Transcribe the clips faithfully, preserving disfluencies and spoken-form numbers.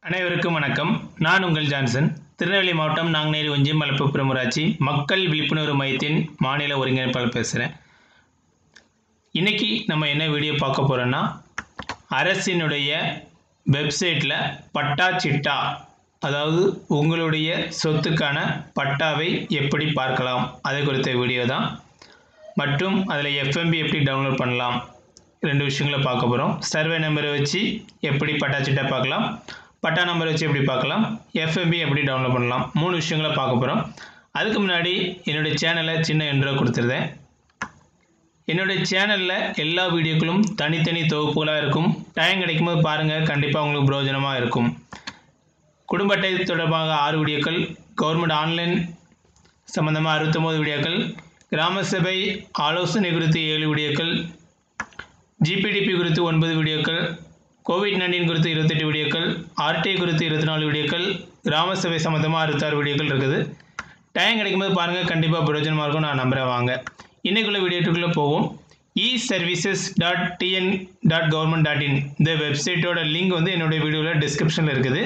அனைவருக்கும் வணக்கம். நான் உங்கள் ஜான்சன். திருநெல்வேலி மாவட்டம் நாங்குநேரி ஒன்றியம் மலப்புப்புறம் ஊராட்சி மக்கள் விழிப்புணர்வு மையத்தின் மாநில ஒருங்கிணைப்பாளர் பேசுகிறேன். இன்றைக்கி நம்ம என்ன வீடியோ பார்க்க போகிறோன்னா, அரசினுடைய வெப்சைட்டில் பட்டா சிட்டா, அதாவது உங்களுடைய சொத்துக்கான பட்டாவை எப்படி பார்க்கலாம் அதை குறித்த வீடியோ தான். மற்றும் அதில் எஃப்எம்பி எப்படி டவுன்லோட் பண்ணலாம், ரெண்டு விஷயங்களை பார்க்க போகிறோம். சர்வே நம்பரை வச்சு எப்படி பட்டா சிட்டா பார்க்கலாம், பட்டா நம்பர் வச்சு எப்படி பார்க்கலாம், எஃப்எம்பி எப்படி டவுன்லோட் பண்ணலாம், மூணு விஷயங்களை பார்க்க போகிறோம். அதுக்கு முன்னாடி என்னுடைய சேனலை சின்ன இன்ட்ரோ கொடுத்துருந்தேன். என்னுடைய சேனலில் எல்லா வீடியோக்களும் தனித்தனி தொகுப்புகளாக இருக்கும். டைம் கிடைக்கும்போது பாருங்கள், கண்டிப்பாக உங்களுக்கு பிரயோஜனமாக இருக்கும். குடும்ப அட்டை தொடர்பாக ஆறு வீடியோக்கள், கவர்மெண்ட் ஆன்லைன் சம்மந்தமாக அறுபத்தொம்போது வீடியோக்கள், கிராம சபை ஆலோசனை குறித்து ஏழு வீடியோக்கள், ஜிபிடிபி குறித்து ஒன்பது வீடியோக்கள், கோவிட் நைன்டீன் குறித்து இருபத்தெட்டு வீடியோக்கள், ஆர்டிஐ குறித்து இருபத்தி நாலு வீடியோக்கள், கிராம சபை சம்மந்தமாக அறுபத்தாறு வீடியோக்கள் இருக்குது. டைம் கிடைக்கும்போது பாருங்கள், கண்டிப்பாக பிரயோஜனமாக இருக்கும். நான் நம்புகிறேன். வாங்க இன்றைக்குள்ள வீடியோக்குள்ளே போவோம். E services dot TN dot government dot in இந்த வெப்சைட்டோட லிங்க் வந்து என்னுடைய வீடியோவில் டிஸ்கிரிப்ஷனில் இருக்குது.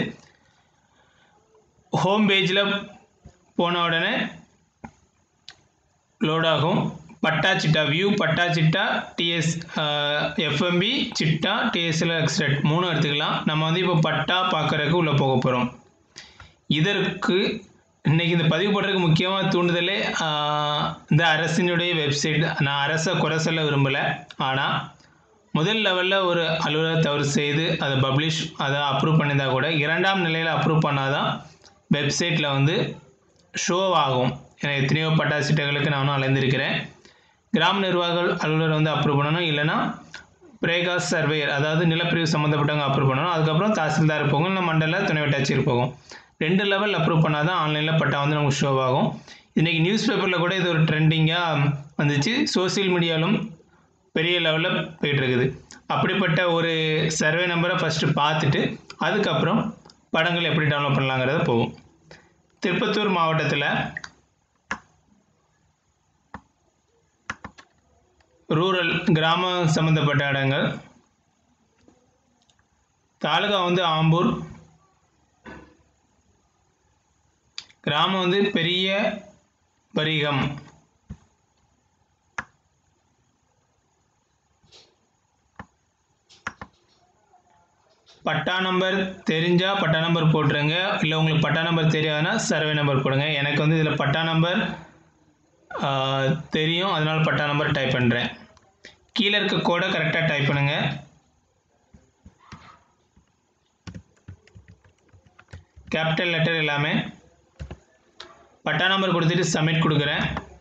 ஹோம் பேஜில் போன உடனே லோட் ஆகும். பட்டா சிட்டா வியூ, பட்டா சிட்டா, டிஎஸ் எஃப்எம்பி சிட்டா, டிஎஸ்எல் எக்ஸ்ட்ரட் மூணு எடுத்துக்கலாம். நம்ம வந்து இப்போ பட்டா பார்க்குறதுக்கு உள்ளே போக போகிறோம். இதற்கு இன்றைக்கி இந்த பதிவு போடுறதுக்கு முக்கியமாக தூண்டுதலே இந்த அரசினுடைய வெப்சைட். நான் அரசை குறை சொல்ல விரும்பலை, ஆனால் முதல் லெவலில் ஒரு அலுவலர் தவறு செய்து அதை பப்ளிஷ் அதை அப்ரூவ் பண்ணியிருந்தால் கூட இரண்டாம் நிலையில் அப்ரூவ் பண்ணால் தான் வெப்சைட்டில் வந்து ஷோ ஆகும். ஏன்னா எத்தனையோ பட்டா சிட்டைகளுக்கு நானும் அலைந்திருக்கிறேன். கிராம நிர்வாக அலுவலர் வந்து அப்ரூவ் பண்ணணும், இல்லைனா பிரேகாஸ் சர்வேயர் அதாவது நிலப்பிரிவு சம்மந்தப்பட்டவங்க அப்ரூவ் பண்ணணும். அதுக்கப்புறம் தாசில்தார் போகும், இல்லை மண்டல துணை வட்டாட்சியர் போகும். ரெண்டு லெவல் அப்ரூவ் பண்ணால் தான் ஆன்லைனில் பட்டா வந்து நமக்கு ஷோ ஆகும். இன்றைக்கி நியூஸ் பேப்பரில் கூட இது ஒரு ட்ரெண்டிங்காக வந்துச்சு. சோசியல் மீடியாவிலும் பெரிய லெவலில் போயிட்டுருக்குது. அப்படிப்பட்ட ஒரு சர்வே நம்பரை ஃபஸ்ட்டு பார்த்துட்டு அதுக்கப்புறம் படங்கள் எப்படி டவுன்லோட் பண்ணலாங்கிறத போகும். திருப்பத்தூர் மாவட்டத்தில் ரூரல் கிராமம் சம்மந்தப்பட்ட இடங்கள், தாலுகா வந்து ஆம்பூர், கிராமம் வந்து பெரிய பரிகம், பட்டா நம்பர் தெரிஞ்சால் பட்டா நம்பர் போட்டுருங்க. இல்லை உங்களுக்கு பட்டா நம்பர் தெரியாதுன்னா சர்வே நம்பர் போடுங்க. எனக்கு வந்து இதில் பட்டா நம்பர் தெரியும், அதனால் பட்டா நம்பர் டைப் பண்ணுறேன். கீழே இருக்க கோடை கரெக்டாக டைப் பண்ணுங்கள். கேபிட்டல் லெட்டர் எல்லாமே. பட்டா நம்பர் கொடுத்துட்டு சப்மிட் கொடுக்குறேன்.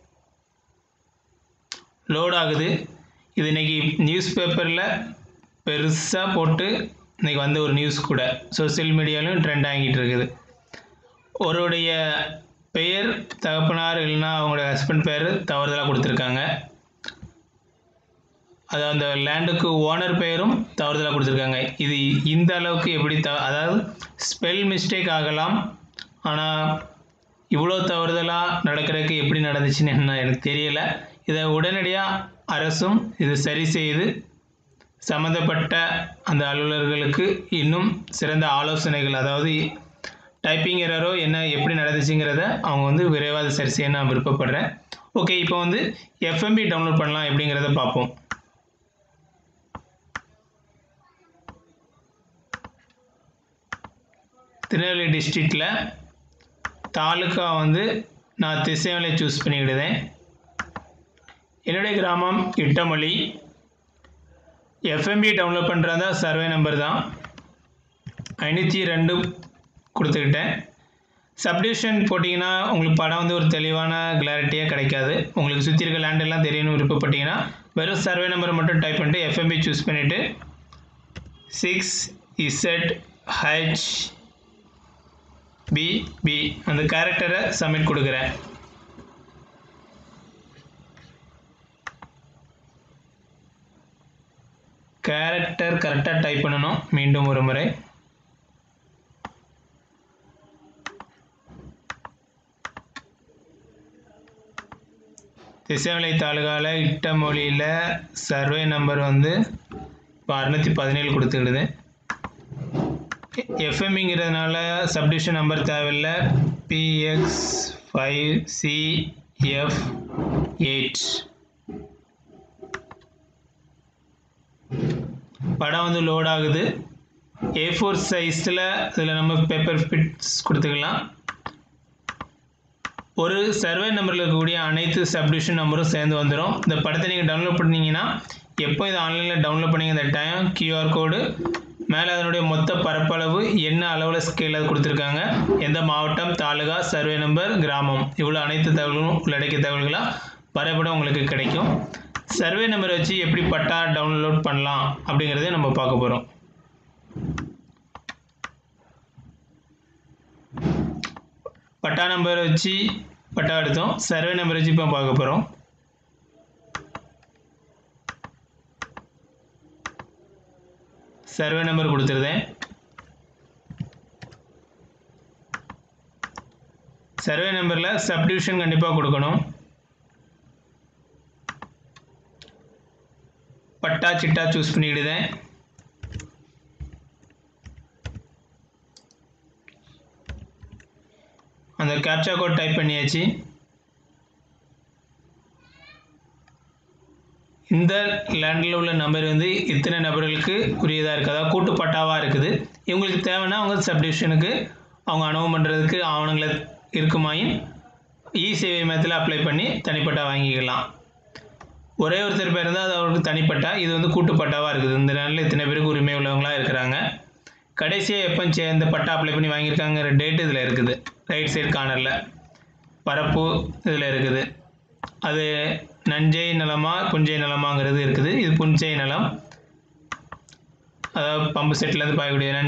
லோட் ஆகுது. இது இன்றைக்கி நியூஸ் பேப்பரில் பெருசாக போட்டு இன்றைக்கி வந்து ஒரு நியூஸ் கூட சோசியல் மீடியாவிலும் ட்ரெண்ட் ஆகிட்டு இருக்குது. ஒருடைய பெயர் தகப்பனார் இல்லைன்னா அவங்களுடைய ஹஸ்பண்ட் பேர் தவறுதலாக கொடுத்துருக்காங்க. அது அந்த லேண்டுக்கு ஓனர் பெயரும் தவறுதலாக கொடுத்துருக்காங்க. இது இந்த அளவுக்கு எப்படி த அதாவது ஸ்பெல் மிஸ்டேக் ஆகலாம், ஆனால் இவ்வளோ தவறுதலாக நடக்கிறதுக்கு எப்படி நடந்துச்சுன்னு என்ன எனக்கு தெரியலை. இதை உடனடியாக அரசும் இது சரி செய்து சம்மந்தப்பட்ட அந்த அலுவலர்களுக்கு இன்னும் சிறந்த ஆலோசனைகள், அதாவது டைப்பிங் எரரோ என்ன எப்படி நடந்துச்சுங்கிறத அவங்க வந்து விரைவாக சரி செய்ய நான் விருப்பப்படுறேன். ஓகே, இப்போ வந்து எஃப்எம்பி டவுன்லோட் பண்ணலாம் எப்படிங்கிறத பார்ப்போம். திருநெல்வேலி டிஸ்ட்ரிக்டில் தாலுக்கா வந்து நான் திசைவலை சூஸ் பண்ணிக்கிடுதேன். என்னுடைய கிராமம் இட்டமொழி. எஃப்எம்பி டவுன்லோட் பண்ணுறதா சர்வே நம்பர் தான் ஐநூற்றி ரெண்டு கொடுத்துக்கிட்டேன். சப்டிவிஷன் போட்டிங்கன்னா உங்களுக்கு படம் வந்து ஒரு தெளிவான கிளாரிட்டியாக கிடைக்காது. உங்களுக்கு சுற்றி இருக்க லேண்டெல்லாம் தெரியணும் விருப்பப்பட்டீங்கன்னா வெறும் சர்வே நம்பரை மட்டும் டைப் பண்ணிட்டு எஃப்எம்பி சூஸ் பண்ணிவிட்டு six Z H B B அந்த கேரக்டரை சப்மிட் கொடுக்குறேன். கேரக்டர் கரெக்டாக டைப் பண்ணணும். மீண்டும் ஒரு முறை திசைவலை தாலுகாவில் இட்டமொழியில் சர்வே நம்பர் வந்து இப்போ அறுநூற்றி பதினேழு கொடுத்துக்கிடுது. எஃப்எம்ங்கிறதுனால சப்டிவிஷன் நம்பர் தேவையில்லை. BX five C F eight படம் வந்து லோட் ஆகுது. ஏ ஃபோர் சைஸில் இதில் நம்ம பேப்பர் ஃபிட்ஸ் கொடுத்துக்கலாம். ஒரு சர்வே நம்பரில் இருக்கக்கூடிய அனைத்து சப்டிவிஷன் நம்பரும் சேர்ந்து வந்துடும். இந்த படத்தை நீங்கள் டவுன்லோட் பண்ணிங்கன்னா எப்போ இதை ஆன்லைனில் டவுன்லோட் பண்ணிங்க இந்த டைம் கியூஆர் கோடு மேலே அதனுடைய மொத்த பரப்பளவு என்ன அளவில் ஸ்கேல் அது கொடுத்துருக்காங்க, எந்த மாவட்டம், தாலுகா, சர்வே நம்பர், கிராமம், இவ்வளோ அனைத்து தகவல்களும் உள்ளடக்கிய தகவல்களாக வரைபடம் உங்களுக்கு கிடைக்கும். சர்வே நம்பரை வச்சு எப்படி பட்டா டவுன்லோட் பண்ணலாம் அப்படிங்கிறத நம்ம பார்க்க போகிறோம். பட்டா நம்பரை வச்சு பட்டா எடுத்தோம். சர்வே நம்பரை வச்சு இப்போ பார்க்க போகிறோம். சர்வே நம்பர் கொடுத்துருந்தேன். சர்வே நம்பரில் சப்டிவிஷன் கண்டிப்பாக கொடுக்கணும். பட்டா சிட்டா சூஸ் பண்ணிவிடுதேன். அந்த கேப்சா கோட் டைப் பண்ணியாச்சு. இந்த லேண்டில் உள்ள நம்பர் வந்து இத்தனை நபர்களுக்கு உரியதாக இருக்குது, அதாவது கூட்டு பட்டாவாக இருக்குது. இவங்களுக்கு தேவைன்னா அவங்க சப்டிவிஷனுக்கு அவங்க அனுபவம் பண்ணுறதுக்கு ஆவணங்களை இருக்குமாயின் இ சேவை மையத்தில் அப்ளை பண்ணி தனிப்பட்டா வாங்கிக்கலாம். ஒரே ஒருத்தர் பேர் இருந்தால் அது அவருக்கு தனிப்பட்டா, இது வந்து கூட்டு பட்டாவாக இருக்குது. இந்த நாளில் இத்தனை பேருக்கு உரிமை உள்ளவங்களாக இருக்கிறாங்க. கடைசியாக எப்போ இந்த பட்டா அப்ளை பண்ணி வாங்கியிருக்காங்கிற டேட் இதில் இருக்குது. ரைட் சைடு கார்னரில் பரப்பு இதில் இருக்குது. அது நஞ்சை நிலமா புஞ்சை நிலமாங்கிறது இருக்குது. இது புஞ்சை நிலம், அதாவது பம்பு செட்லேருந்து பாயக்கூடிய நன்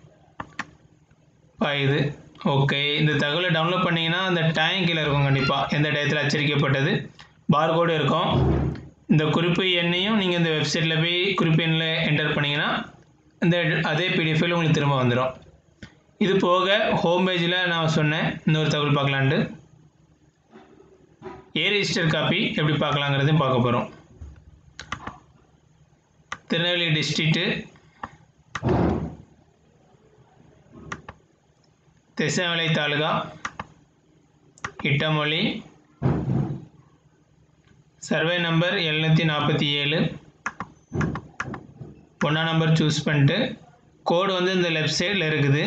பாயுது. ஓகே, இந்த தகவலை டவுன்லோட் பண்ணிங்கன்னா அந்த டேங்க் கீழே இருக்கும். கண்டிப்பாக எந்த டயத்தில் அச்சரிக்கப்பட்டது பார்கோடு இருக்கும். இந்த குறிப்பு எண்ணையும் நீங்கள் இந்த வெப்சைட்டில் போய் குறிப்பு எண்ணில் என்டர் பண்ணிங்கன்னா இந்த அதே பிடிஎஃபில் உங்களுக்கு திரும்ப வந்துடும். இது போக ஹோம் பேஜில் நான் சொன்னேன் இன்னொரு தகவல் பார்க்கலான்ட்டு. ஏ ரெஜிஸ்டர் காப்பி எப்படி பார்க்கலாங்கிறதையும் பார்க்க போகிறோம். Tirunelveli district, Thisaimalai taluka, Ittamozhi, survey number எழுநூற்றி நாற்பத்தி ஏழு, ஒன்றா நம்பர் சூஸ் பண்ணிட்டு கோடு வந்து இந்த லெஃப்ட் சைடில் இருக்குது.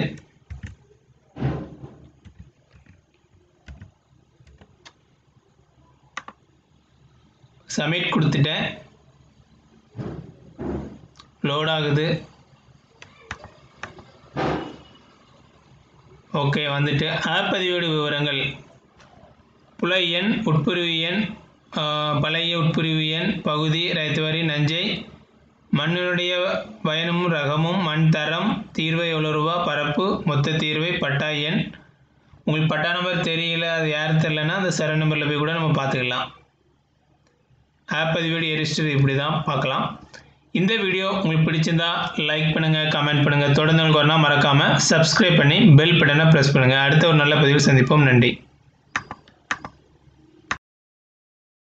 சப்மிட் கொடுத்துட்டேன். லோட் ஆகுது. ஓகே, வந்துட்டு ஆப் பதிவேடு விவரங்கள், புல எண், உட்பிரிவு எண், பழைய உட்பிரிவு எண், பகுதி, ரைத்துவரி, நஞ்சை, மண்ணினுடைய பயனும் ரகமும், மண் தரம், தீர்வை எவ்வளோ ரூபா, பரப்பு, மொத்த தீர்வை, பட்டா எண். உங்களுக்கு பட்டா நம்பர் தெரியல, அது யார் தெரியலன்னா அந்த சர்வே நம்பரில் போய் கூட நம்ம பார்த்துக்கலாம். ஆப் பதிவேடு எரிஸ்டர் இப்படி தான் பார்க்கலாம். இந்த வீடியோ உங்களுக்கு பிடிச்சிருந்தா லைக் பண்ணுங்கள், கமெண்ட் பண்ணுங்கள். தொடர்ந்து உங்களுக்கு வரணும் மறக்காமல் சப்ஸ்கிரைப் பண்ணி பெல் பட்டனை ப்ரெஸ் பண்ணுங்கள். அடுத்த ஒரு நல்ல பதிவு சந்திப்போம். நன்றி.